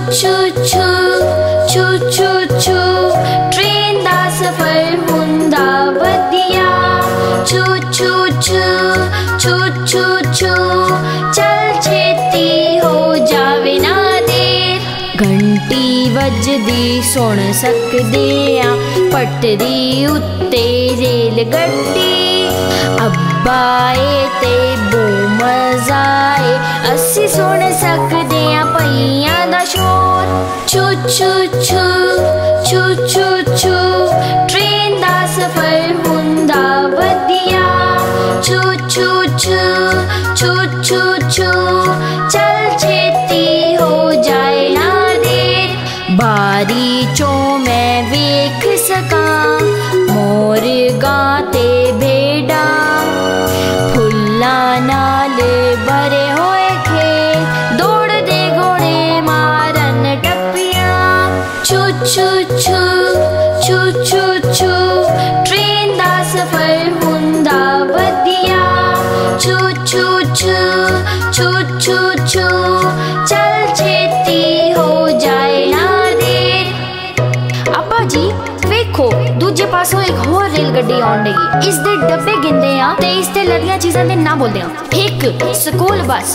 छू छू छू छू छू ट्रेन दा सफर हुंदा वधिया। छू छू छू छू छू छू चल छेती हो जावे ना देर। घंटी वजदी सुन सकदे आ पटरी उत्ते रेल गड्डी। अब्बा आए ते बो मजा आए असी सुन सकदे आ पहियां दा शोर। छू छू छू छू छू छू ट्रेन दा सफर हुंदा वधिया। छू छू छू छू छू छू चल छेती हो जाए ना देर। बारी चो मैं वेख सकां मोर गाते भेड़ा। फुल्ला नाल भरे होए खेत दौड़ दे घोड़े मारन टप्पियां। छू छू छू छू छू छू ट्रेन दा सफर हुंदा वधिया। छू छू छू छू छू छू चल छेती हो जाए ना देर। अब्बा जी वेखो दूजे पासों एक होर रेलगड्डी आउण लगी। इस दे डब्बे गिनदे आ ते इस ते लदियां चीज़ां दे नाम बोलदे आ। एक स्कूल बस,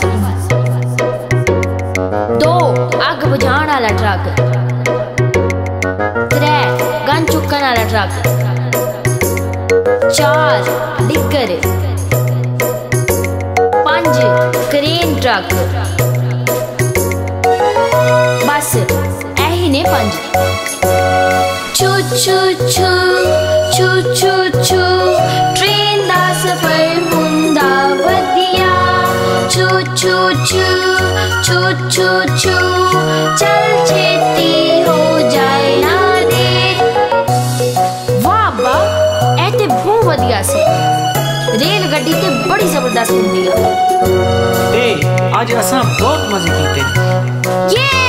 दो अग बुझाण वाला ट्रक, त्रै गन चुक्कण वाला ट्रक, चार डिगर, पंज क्रेन ट्रक। बस एही ने पंज। छू छू छू छू छू छू ट्रेन दा सफर हुंदा वधिया। छू छू छू छू छू छू चल छेती हो जाए ना देर। वाह अब्बा ए ते बहुत वधिया सी। रेलगड्डी ते बड़ी जबरदस्त हुंदी आ। आज असां बहुत मजे कीते। ये